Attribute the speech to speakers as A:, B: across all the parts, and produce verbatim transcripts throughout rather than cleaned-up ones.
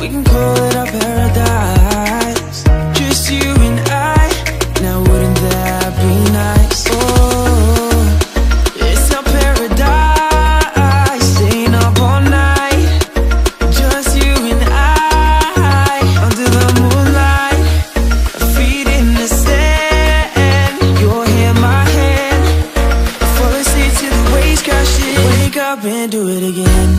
A: We can call it our paradise, just you and I. Now wouldn't that be nice? Oh, it's our paradise, staying up all night, just you and I, under the moonlight, feet in the sand, your hair, my hand, fall asleep to the waves crashing. Wake up and do it again.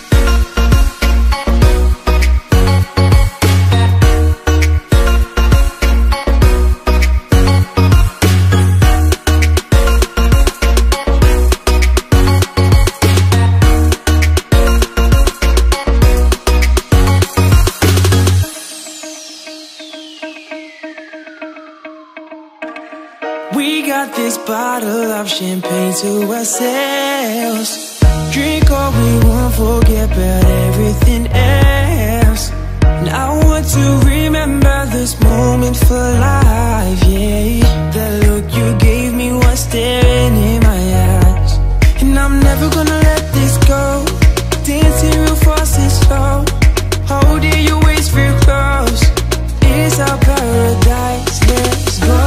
A: We got this bottle of champagne to ourselves. Drink all we want, forget about everything else. And I want to remember this moment for life, yeah. That look you gave me was staring in my eyes. And I'm never gonna let this go. Dancing real fast and slow, holding your waist real close. It's our paradise, let's go.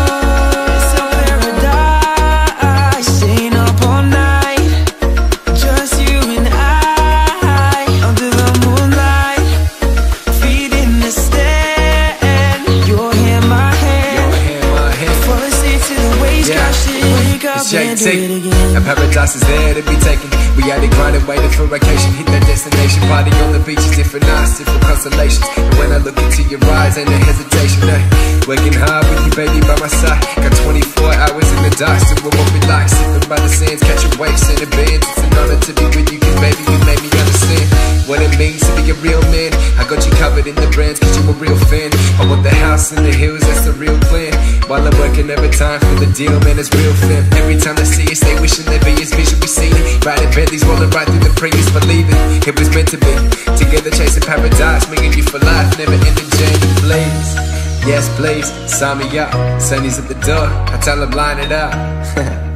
B: A paradise is there to be taken. We had it grinding, waiting for vacation. Hit that destination, party on the beaches, different nights, different constellations. And when I look into your eyes, ain't no hesitation, eh? Working hard with you, baby, by my side. Got twenty-four hours in the dark, still what we like. Sipping by the sands, catching waves in the bands. It's an honor to be with you, cause baby, you made me understand what it means to be a real man. I got you covered in the brands, cause you a real fan. I want the house in the hills, that's the real plan. While I'm working every time for the deal, man, it's real fam. Every time I see it, stay wishing there be as vision we see it. Riding Bentleys, rolling right through the Prius, believing it was meant to be. Together chasing paradise, making you for life, never ending journey, please. Yes, please, sign me up. Sunny's at the door, I tell him line it up.